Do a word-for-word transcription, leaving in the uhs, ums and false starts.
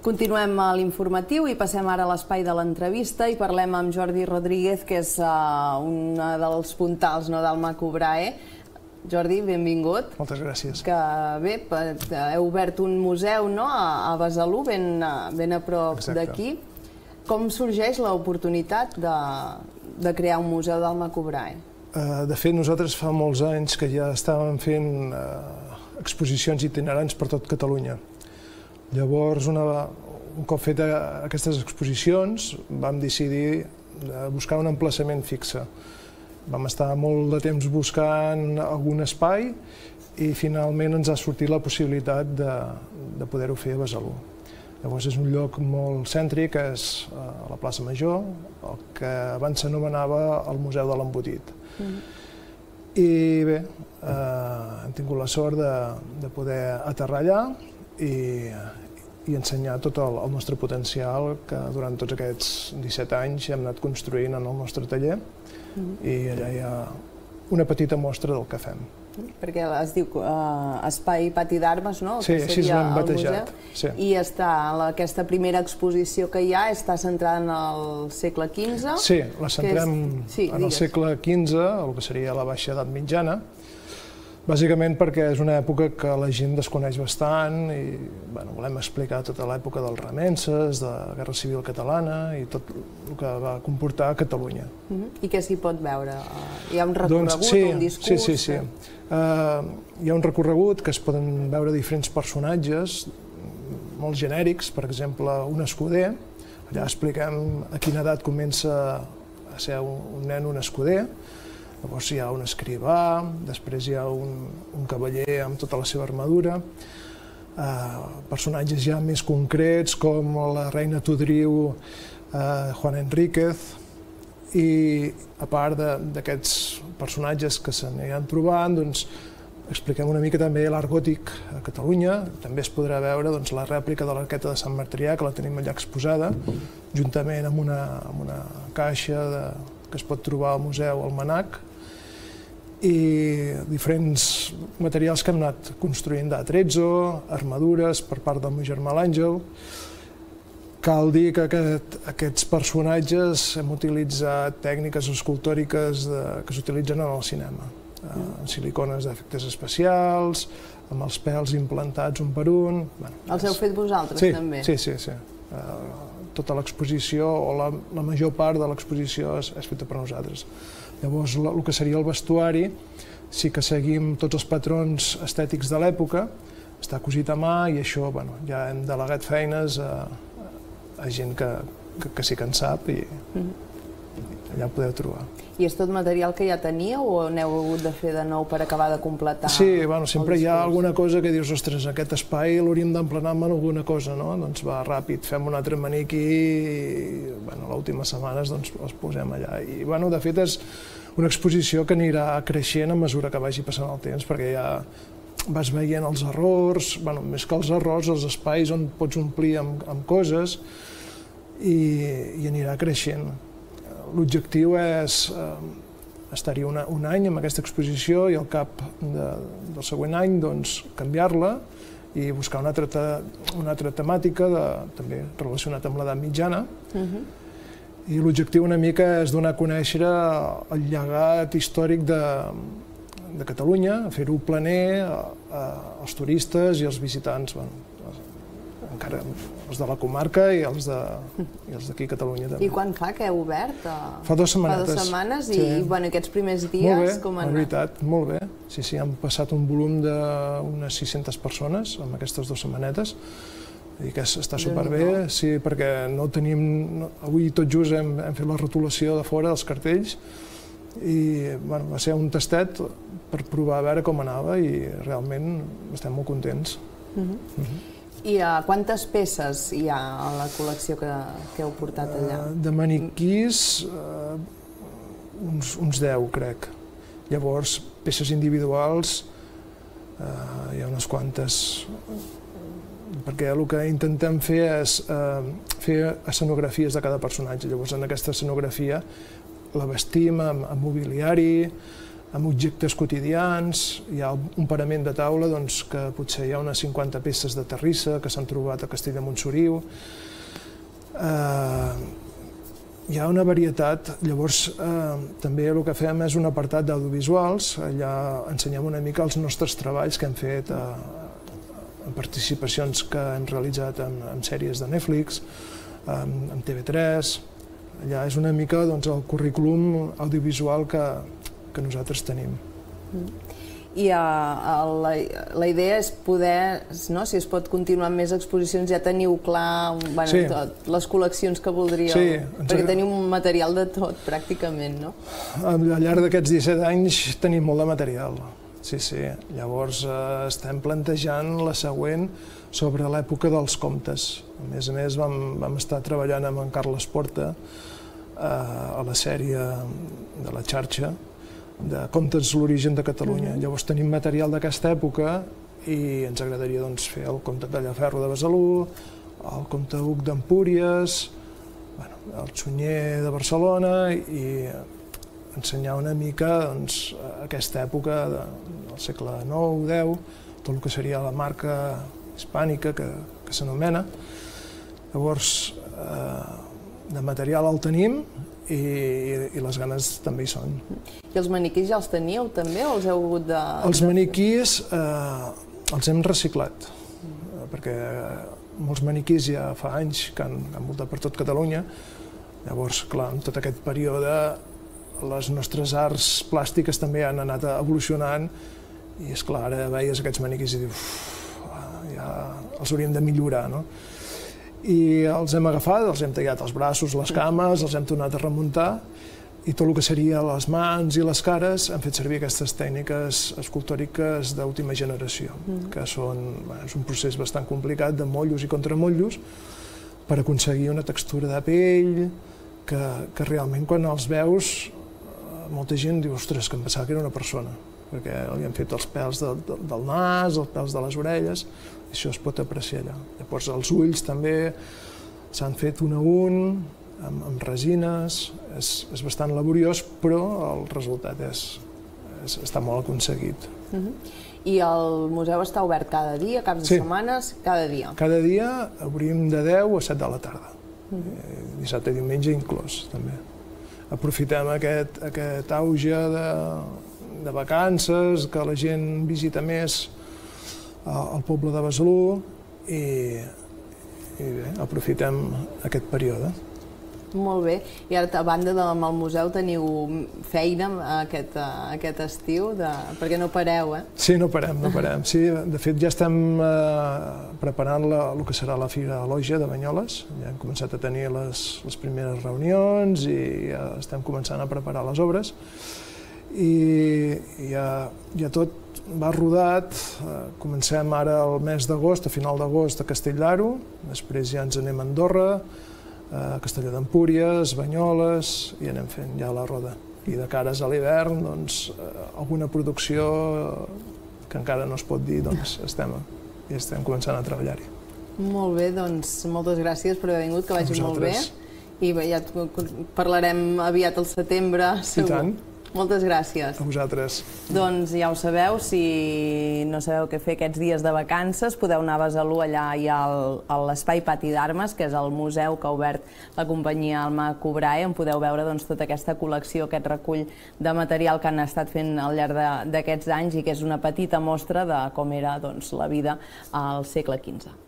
Continuem a l'informatiu i passem ara a l'espai de l'entrevista i parlem amb Jordi Rodríguez, que és uh, un dels puntals no, del Macobrae. Jordi, benvingut. Moltes gràcies. Que bé, heu obert un museu no, a Besalú, ben, ben a prop d'aquí. Com sorgeix l'oportunitat de, de crear un museu del Macobrae? Uh, de fet, nosaltres fa molts anys que ja estàvem fent uh, exposicions itinerants per tot Catalunya. Llavors, una, un cop fet aquestes exposicions, vam decidir buscar un emplaçament fixe. Vam estar molt de temps buscant algun espai i finalment ens ha sortit la possibilitat de, de poder-ho fer a Besalú. Llavors és un lloc molt cèntric, és a la plaça Major, el que abans s'anomenava el Museu de l'Embotit. Mm. I bé, eh, hem tingut la sort de, de poder aterrar allà i, i ensenyar tot el, el nostre potencial que durant tots aquests disset anys hem anat construint en el nostre taller. Mm. I allà hi ha una petita mostra del que fem. Perquè es diu uh, Espai Pati d'Armes, no? Sí, així l'hem batejat. Sí. I està, la, aquesta primera exposició que hi ha està centrada en el segle quinze. Sí, la centrem és... sí, en el segle quinze, el que seria la baixa edat mitjana, bàsicament perquè és una època que la gent desconeix bastant i bueno, volem explicar tota l'època dels remences, de la Guerra Civil Catalana i tot el que va comportar a Catalunya. Uh-huh. I què s'hi pot veure? Hi ha un recorregut, doncs, sí, un discurs? Sí, sí, sí. Uh, hi ha un recorregut que es poden veure diferents personatges molt genèrics, per exemple, un escuder. Allà expliquem a quina edat comença a ser un, un nen un escuder. Llavors hi ha un escrivà, després hi ha un, un cavaller amb tota la seva armadura, uh, personatges ja més concrets com la reina Todriu, uh, Juana Enríquez, i a part d'aquests personatges que se n'hi han trobant, doncs, expliquem una mica també l'art gòtic a Catalunya. També es podrà veure doncs, la rèplica de l'Arqueta de Sant Martirià, que la tenim allà exposada, juntament amb una, amb una caixa de, que es pot trobar al Museu Almanac, i diferents materials que hem anat construint d'Atrezzo, armadures per part del meu germà l'Àngel. Cal dir que aquest, aquests personatges hem utilitzat tècniques escultòriques de, que s'utilitzen en el cinema, mm. amb silicones d'efectes especials, amb els pèls implantats un per un. Bueno, els heu fet vosaltres, sí, també? Sí, sí, sí. Uh, tota l'exposició, o la, la major part de l'exposició és, és feta per nosaltres. Llavors, el que seria el vestuari, sí que seguim tots els patrons estètics de l'època, està cosit a mà i això, bueno, ja hem delegat feines a, a gent que, que, que sí que en sap i mm. allà ho podeu trobar. I és tot material que ja teníeu o n'heu hagut de fer de nou per acabar de completar? Sí, bueno, sempre hi ha alguna cosa que dius, ostres, aquest espai l'hauríem d'emplenar amb alguna cosa, no? Doncs va, ràpid, fem un altre maniquí i bueno, les últimes setmanes doncs, els posem allà. I bueno, de fet és una exposició que anirà creixent a mesura que vagi passant el temps, perquè ja vas veient els errors, bueno, més que els errors, els espais on pots omplir amb, amb coses i, i anirà creixent. L'objectiu és eh, estar-hi un any amb aquesta exposició i al cap de, del següent any doncs, canviar-la i buscar una altra, una altra temàtica de, també relacionada amb l'edat mitjana. Uh-huh. I l'objectiu una mica és donar a conèixer el llegat històric de, de Catalunya, fer-ho planer a, a, als turistes i als visitants, bueno, encara els de la comarca i els d'aquí a Catalunya també. I quan fa que heu obert? Fa dues setmanetes. Fa dues setmanes i, sí. i bueno, aquests primers dies com han anat? Molt bé, la veritat, molt bé. Sí, sí, han passat un volum d'unes sis-centes persones amb aquestes dues setmanetes i que està superbé, sí, perquè no tenim... No, avui tot just hem, hem fet la rotulació de fora dels cartells i bueno, va ser un tastet per provar a veure com anava i realment estem molt contents. Uh-huh. Uh-huh. I uh, quantes peces hi ha a la col·lecció que, que heu portat allà? Uh, de maniquís, uh, uns, uns deu, crec. Llavors, peces individuals, uh, hi ha unes quantes, perquè el que intentem fer és uh, fer escenografies de cada personatge. Llavors, en aquesta escenografia la vestim amb, amb mobiliari, amb objectes quotidians. Hi ha un parament de taula doncs, que potser hi ha unes cinquanta peces de terrissa que s'han trobat a Castell de Montsoriu. Eh, hi ha una varietat. Llavors, eh, també el que fem és un apartat d'audiovisuals. Allà ensenyem una mica els nostres treballs que hem fet eh, en participacions que hem realitzat en, en sèries de Netflix, en, en T V tres. Allà és una mica doncs, el currículum audiovisual que, que nosaltres tenim. I a, a la, la idea és poder, no? Si es pot continuar amb més exposicions, ja teniu clar bueno, sí. tot, les col·leccions que voldríeu, sí, perquè teniu un material de tot, pràcticament, no? Al llarg d'aquests disset anys tenim molt de material, sí, sí. Llavors eh, estem plantejant la següent sobre l'època dels comtes. A més a més vam, vam estar treballant amb en Carles Porta eh, a la sèrie de la xarxa de Comtes l'origen de Catalunya. Mm-hmm. Llavors tenim material d'aquesta època i ens agradaria doncs, fer el comte Tallaferro de Besalú, el comte Hug d'Empúries, bueno, el Sunyer de Barcelona i ensenyar una mica doncs, aquesta època de, del segle nou deu, tot el que seria la marca hispànica que, que s'anomena. Llavors, eh, de material el tenim i, i les ganes també hi són. I els maniquís ja els teníeu també o els heu hagut de... Els maniquís eh, els hem reciclat, eh, perquè molts maniquís ja fa anys que han, han voltat per tot Catalunya. Llavors, clar, en tot aquest període les nostres arts plàstiques també han anat evolucionant i, esclar, ara veies aquests maniquís i dius, ja els hauríem de millorar, no? I els hem agafat, els hem tallat els braços, les cames, els hem tornat a remuntar i tot el que seria les mans i les cares hem fet servir aquestes tècniques escultòriques d'última generació, que són, bueno, és un procés bastant complicat de motllos i contramotllos per aconseguir una textura de pell que, que realment quan els veus molta gent diu, ostres, que em pensava que era una persona, perquè li han fet els pèls de, de, del nas, els pèls de les orelles, i això es pot apreciar allà. Llavors els ulls també s'han fet un a un, amb, amb resines, és, és bastant laboriós, però el resultat és, és, està molt aconseguit. Uh-huh. I el museu està obert cada dia, caps de sí. setmanes, cada dia? Cada dia obrim de deu a set de la tarda, uh-huh. dissabte i diumenge inclòs també. Aprofitem aquest, aquest auge de, de vacances, que la gent visita més al poble de Besalú i, i bé, aprofitem aquest període. Molt bé. I ara, a banda del museu, teniu feina aquest, aquest estiu, de... perquè no pareu, eh? Sí, no parem, no parem. Sí, de fet, ja estem eh, preparant la, el que serà la Fira Lògia de Banyoles. Ja hem començat a tenir les, les primeres reunions i ja estem començant a preparar les obres. I ja, ja tot va rodat. Comencem ara el mes d'agost, a final d'agost, a Castell d'Aro, després ja ens anem a Andorra, a Castelló d'Empúries, Banyoles, i anem fent ja la roda. I de cares a l'hivern, doncs, alguna producció que encara no es pot dir, doncs estem, i estem començant a treballar-hi. Molt bé, doncs moltes gràcies per haver vingut, que vagi molt bé. I bé, ja parlarem aviat al setembre, segur. I tant. Moltes gràcies. A vosaltres. Doncs ja ho sabeu, si no sabeu què fer aquests dies de vacances, podeu anar a Besalú, allà hi ha l'Espai Pati d'Armes, que és el museu que ha obert la companyia Alma Cobrae, on podeu veure doncs, tota aquesta col·lecció, aquest recull de material que han estat fent al llarg d'aquests anys i que és una petita mostra de com era doncs, la vida al segle quinze.